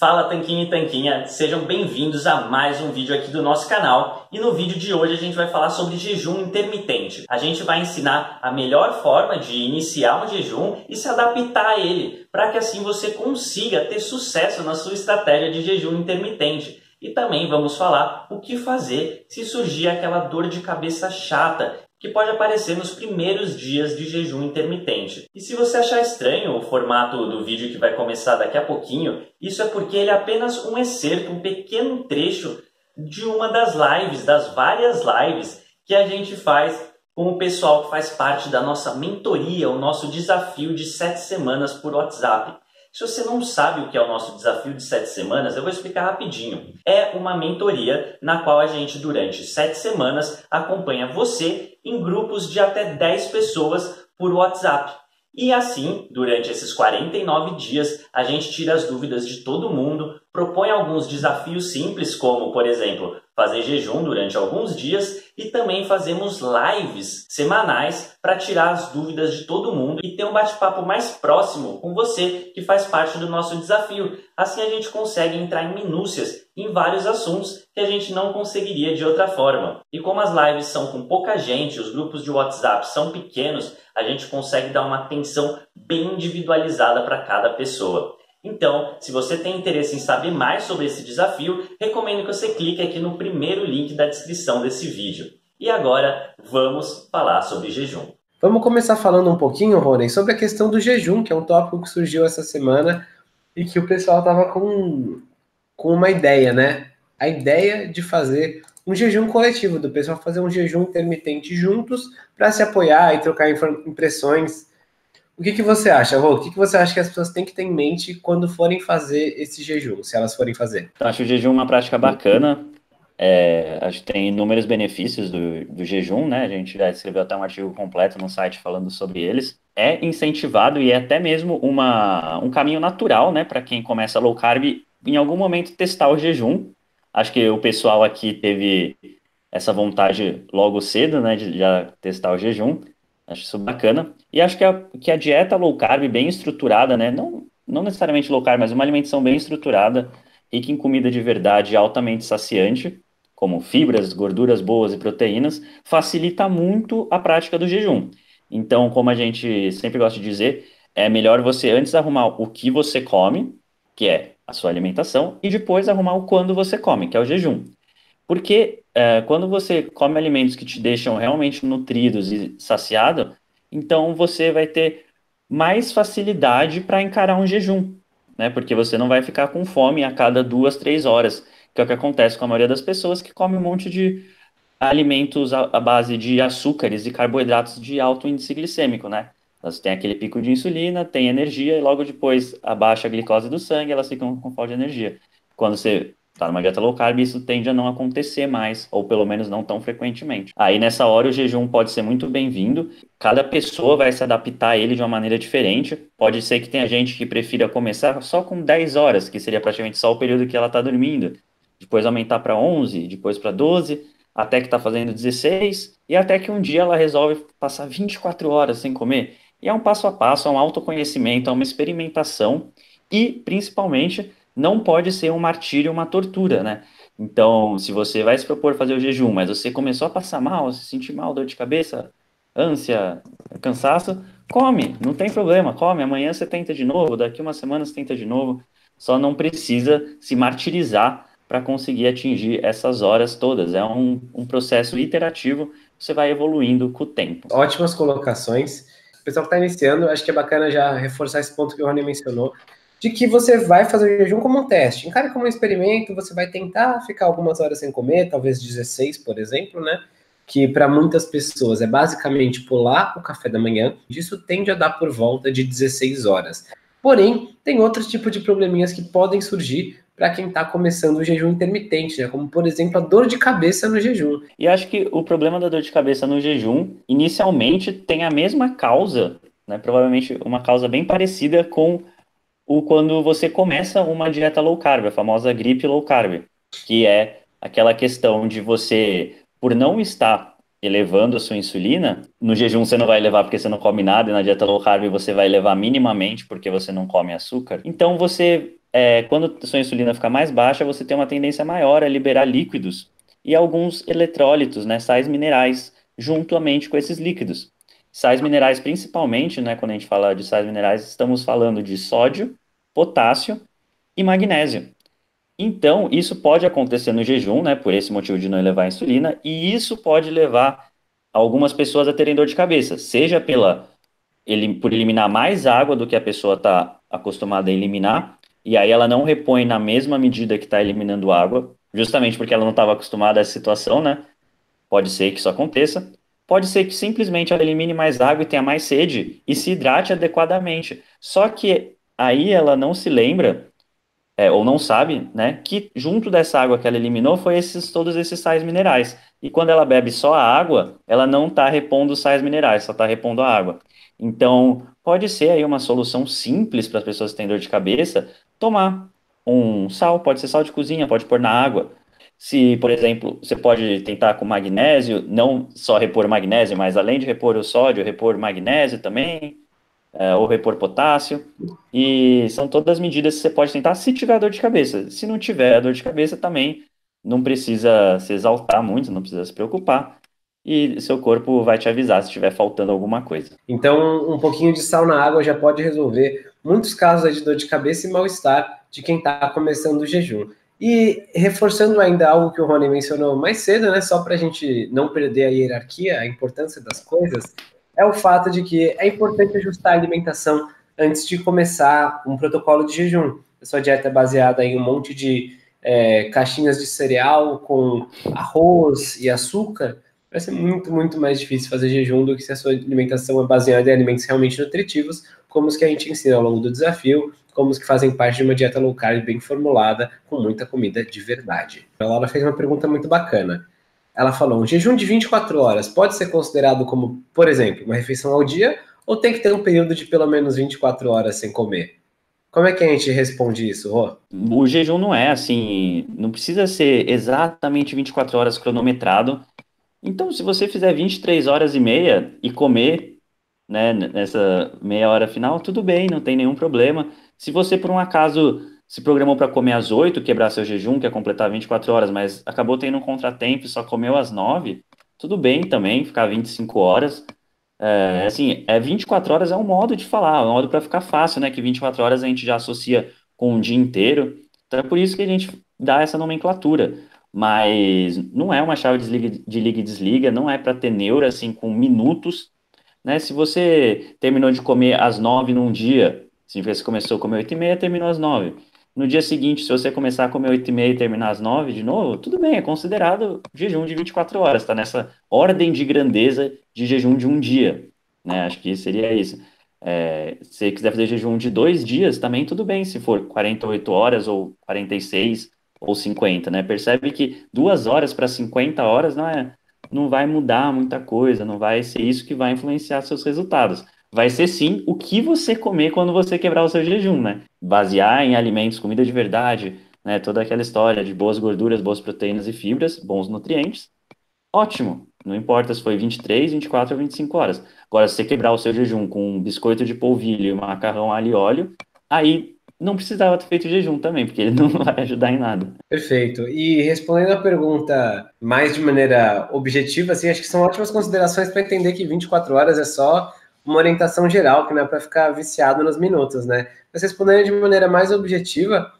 Fala Tanquinho e Tanquinha, sejam bem-vindos a mais um vídeo aqui do nosso canal. E no vídeo de hoje a gente vai falar sobre jejum intermitente. A gente vai ensinar a melhor forma de iniciar um jejum e se adaptar a ele, para que assim você consiga ter sucesso na sua estratégia de jejum intermitente. E também vamos falar o que fazer se surgir aquela dor de cabeça chata que pode aparecer nos primeiros dias de jejum intermitente. E se você achar estranho o formato do vídeo que vai começar daqui a pouquinho, isso é porque ele é apenas um excerto, um pequeno trecho de uma das lives, das várias lives que a gente faz com o pessoal que faz parte da nossa mentoria, o nosso desafio de 7 semanas por WhatsApp. Se você não sabe o que é o nosso desafio de 7 semanas, eu vou explicar rapidinho. É uma mentoria na qual a gente, durante 7 semanas, acompanha você em grupos de até 10 pessoas por WhatsApp. E assim, durante esses 49 dias, a gente tira as dúvidas de todo mundo, propõe alguns desafios simples, como, por exemplo, fazer jejum durante alguns dias, e também fazemos lives semanais para tirar as dúvidas de todo mundo e ter um bate-papo mais próximo com você que faz parte do nosso desafio. Assim a gente consegue entrar em minúcias em vários assuntos que a gente não conseguiria de outra forma. E como as lives são com pouca gente, os grupos de WhatsApp são pequenos, a gente consegue dar uma atenção bem individualizada para cada pessoa. Então, se você tem interesse em saber mais sobre esse desafio, recomendo que você clique aqui no primeiro link da descrição desse vídeo. E agora, vamos falar sobre jejum. Vamos começar falando um pouquinho, Rony, sobre a questão do jejum, que é um tópico que surgiu essa semana e que o pessoal estava com uma ideia, né? A ideia de fazer um jejum coletivo, do pessoal fazer um jejum intermitente juntos para se apoiar e trocar impressões. O que você acha, Rô? O que você acha que as pessoas têm que ter em mente quando forem fazer esse jejum, se elas forem fazer? Então, acho o jejum uma prática bacana. Acho que tem inúmeros benefícios do jejum, né? A gente já escreveu até um artigo completo no site falando sobre eles. É incentivado e é até mesmo um caminho natural, né? Para quem começa low carb, em algum momento testar o jejum. Acho que o pessoal aqui teve essa vontade logo cedo, né? De já testar o jejum. Acho isso bacana. E acho que a dieta low carb bem estruturada, né? Não necessariamente low carb, mas uma alimentação bem estruturada, rica em comida de verdade, altamente saciante, como fibras, gorduras boas e proteínas, facilita muito a prática do jejum. Então, como a gente sempre gosta de dizer, é melhor você antes arrumar o que você come, que é a sua alimentação, e depois arrumar o quando você come, que é o jejum. Porque quando você come alimentos que te deixam realmente nutridos e saciado, então você vai ter mais facilidade para encarar um jejum, né? Porque você não vai ficar com fome a cada 2, 3 horas, que é o que acontece com a maioria das pessoas que come um monte de alimentos à base de açúcares e carboidratos de alto índice glicêmico, né? Elas têm aquele pico de insulina, têm energia e logo depois abaixa a glicose do sangue, elas ficam com falta de energia. Quando você está numa dieta low carb, isso tende a não acontecer mais, ou pelo menos não tão frequentemente. Aí nessa hora o jejum pode ser muito bem-vindo, cada pessoa vai se adaptar a ele de uma maneira diferente. Pode ser que tenha gente que prefira começar só com 10 horas, que seria praticamente só o período que ela está dormindo, depois aumentar para 11, depois para 12, até que está fazendo 16, e até que um dia ela resolve passar 24 horas sem comer. E é um passo a passo, é um autoconhecimento, é uma experimentação, e principalmente não pode ser um martírio, uma tortura, né? Então, se você vai se propor fazer o jejum, mas você começou a passar mal, se sentir mal, dor de cabeça, ânsia, cansaço, come, não tem problema, come. Amanhã você tenta de novo, daqui uma semana você tenta de novo. Só não precisa se martirizar para conseguir atingir essas horas todas. É um processo iterativo, você vai evoluindo com o tempo. Ótimas colocações. O pessoal que está iniciando, acho que é bacana já reforçar esse ponto que o Rony mencionou, de que você vai fazer o jejum como um teste. Encare como um experimento, você vai tentar ficar algumas horas sem comer, talvez 16, por exemplo, né? Que para muitas pessoas é basicamente pular o café da manhã. Isso tende a dar por volta de 16 horas. Porém, tem outros tipos de probleminhas que podem surgir para quem está começando o jejum intermitente, né? Como, por exemplo, a dor de cabeça no jejum. E acho que o problema da dor de cabeça no jejum, inicialmente, tem a mesma causa, né? Provavelmente uma causa bem parecida com quando você começa uma dieta low carb, a famosa gripe low carb, que é aquela questão de você, por não estar elevando a sua insulina, no jejum você não vai elevar porque você não come nada, e na dieta low carb você vai elevar minimamente porque você não come açúcar. Então você quando a sua insulina fica mais baixa, você tem uma tendência maior a liberar líquidos e alguns eletrólitos, né, sais minerais, juntamente com esses líquidos. Sais minerais, principalmente, né, quando a gente fala de sais minerais, estamos falando de sódio, potássio e magnésio. Então, isso pode acontecer no jejum, né, por esse motivo de não elevar a insulina, e isso pode levar algumas pessoas a terem dor de cabeça, seja por eliminar mais água do que a pessoa está acostumada a eliminar, e aí ela não repõe na mesma medida que está eliminando água, justamente porque ela não estava acostumada a essa situação, né? Pode ser que isso aconteça. Pode ser que simplesmente ela elimine mais água e tenha mais sede e se hidrate adequadamente. Só que aí ela não se lembra, ou não sabe, né, que junto dessa água que ela eliminou foi todos esses sais minerais. E quando ela bebe só a água, ela não está repondo os sais minerais, só está repondo a água. Então, pode ser aí uma solução simples para as pessoas que têm dor de cabeça, tomar um sal, pode ser sal de cozinha, pode pôr na água. Se, por exemplo, você pode tentar com magnésio, não só repor magnésio, mas além de repor o sódio, repor magnésio também, ou repor potássio. E são todas as medidas que você pode tentar se tiver dor de cabeça. Se não tiver dor de cabeça, também não precisa se exaltar muito, não precisa se preocupar. E seu corpo vai te avisar se estiver faltando alguma coisa. Então, um pouquinho de sal na água já pode resolver muitos casos de dor de cabeça e mal-estar de quem está começando o jejum. E reforçando ainda algo que o Rony mencionou mais cedo, né, só para a gente não perder a hierarquia, a importância das coisas, é o fato de que é importante ajustar a alimentação antes de começar um protocolo de jejum. A sua dieta é baseada em um monte de caixinhas de cereal com arroz e açúcar, vai ser muito, muito mais difícil fazer jejum do que se a sua alimentação é baseada em alimentos realmente nutritivos, como os que a gente ensina ao longo do desafio, como os que fazem parte de uma dieta low carb bem formulada, com muita comida de verdade. A Laura fez uma pergunta muito bacana. Ela falou, um jejum de 24 horas pode ser considerado como, por exemplo, uma refeição ao dia, ou tem que ter um período de pelo menos 24 horas sem comer? Como é que a gente responde isso, Rô? O jejum não é assim, não precisa ser exatamente 24 horas cronometrado. Então, se você fizer 23 horas e meia e comer, né, nessa meia hora final, tudo bem, não tem nenhum problema. Se você, por um acaso, se programou para comer às 8, quebrar seu jejum, que é completar 24 horas, mas acabou tendo um contratempo e só comeu às 9, tudo bem também, ficar 25 horas. Assim, 24 horas é um modo de falar, é um modo para ficar fácil, né? Que 24 horas a gente já associa com um dia inteiro. Então é por isso que a gente dá essa nomenclatura. Mas não é uma chave de liga e desliga, não é para ter neura assim com minutos, né? Se você terminou de comer às 9 num dia, se você começou a comer 8h30, terminou às 9. No dia seguinte, se você começar a comer 8h30 e terminar às 9 de novo, tudo bem, é considerado jejum de 24 horas, tá nessa ordem de grandeza de jejum de um dia, né? Acho que seria isso. Se você quiser fazer jejum de 2 dias, também tudo bem, se for 48 horas ou 46 ou 50, né? Percebe que 2 horas para 50 horas não vai mudar muita coisa, não vai ser isso que vai influenciar seus resultados. Vai ser sim o que você comer quando você quebrar o seu jejum, né? Basear em alimentos, comida de verdade, né? Toda aquela história de boas gorduras, boas proteínas e fibras, bons nutrientes. Ótimo. Não importa se foi 23, 24 ou 25 horas. Agora, se você quebrar o seu jejum com um biscoito de polvilho e macarrão alho e óleo, aí não precisava ter feito jejum também, porque ele não vai ajudar em nada. Perfeito. E respondendo a pergunta mais de maneira objetiva, assim, acho que são ótimas considerações para entender que 24 horas é só uma orientação geral, que não é para ficar viciado nos minutos, né? Mas respondendo de maneira mais objetiva,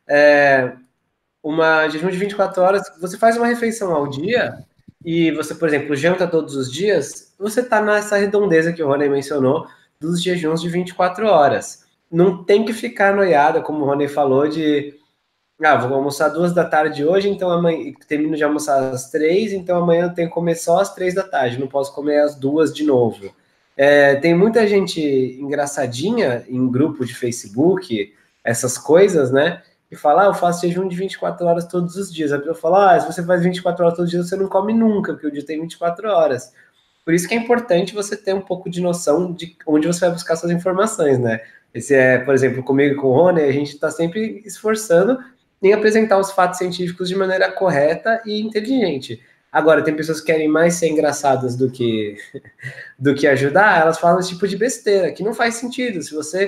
uma jejum de 24 horas, você faz uma refeição ao dia e você, por exemplo, janta todos os dias, você está nessa redondeza que o Rony mencionou dos jejuns de 24 horas. Não tem que ficar noiada, como o Rony falou, de vou almoçar 2 da tarde hoje, então amanhã termino de almoçar às 3, então amanhã eu tenho que comer só às 3 da tarde, não posso comer às 2 de novo. Tem muita gente engraçadinha em grupo de Facebook, essas coisas, né? E fala, eu faço jejum de 24 horas todos os dias. A pessoa fala, se você faz 24 horas todos os dias, você não come nunca, porque o dia tem 24 horas. Por isso que é importante você ter um pouco de noção de onde você vai buscar suas informações, né? Esse por exemplo, comigo e com o Rony, a gente está sempre esforçando em apresentar os fatos científicos de maneira correta e inteligente. Agora, tem pessoas que querem mais ser engraçadas do que ajudar, elas falam esse tipo de besteira, que não faz sentido. Se você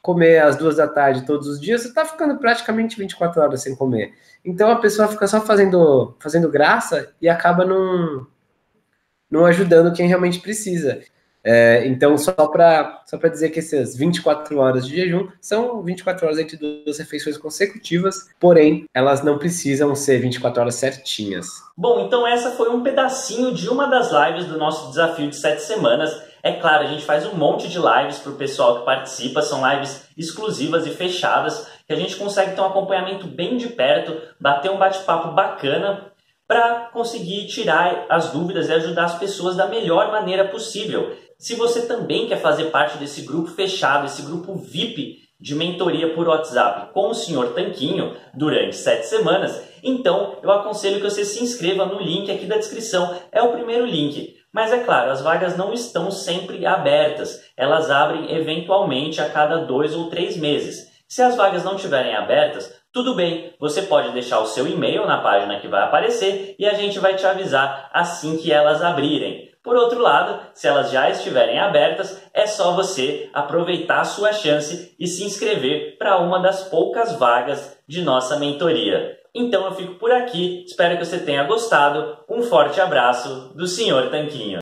comer às 2 da tarde todos os dias, você está ficando praticamente 24 horas sem comer. Então a pessoa fica só fazendo graça e acaba não ajudando quem realmente precisa. Então, só para dizer que essas 24 horas de jejum são 24 horas entre 2 refeições consecutivas, porém, elas não precisam ser 24 horas certinhas. Bom, então essa foi um pedacinho de uma das lives do nosso desafio de 7 semanas. É claro, a gente faz um monte de lives para o pessoal que participa, são lives exclusivas e fechadas, que a gente consegue ter um acompanhamento bem de perto, bater um bate-papo bacana, para conseguir tirar as dúvidas e ajudar as pessoas da melhor maneira possível. Se você também quer fazer parte desse grupo fechado, esse grupo VIP de mentoria por WhatsApp com o Sr. Tanquinho durante 7 semanas, então eu aconselho que você se inscreva no link aqui da descrição. É o primeiro link. Mas é claro, as vagas não estão sempre abertas. Elas abrem eventualmente a cada 2 ou 3 meses. Se as vagas não estiverem abertas, tudo bem, você pode deixar o seu e-mail na página que vai aparecer e a gente vai te avisar assim que elas abrirem. Por outro lado, se elas já estiverem abertas, é só você aproveitar a sua chance e se inscrever para uma das poucas vagas de nossa mentoria. Então eu fico por aqui, espero que você tenha gostado. Um forte abraço do Sr. Tanquinho.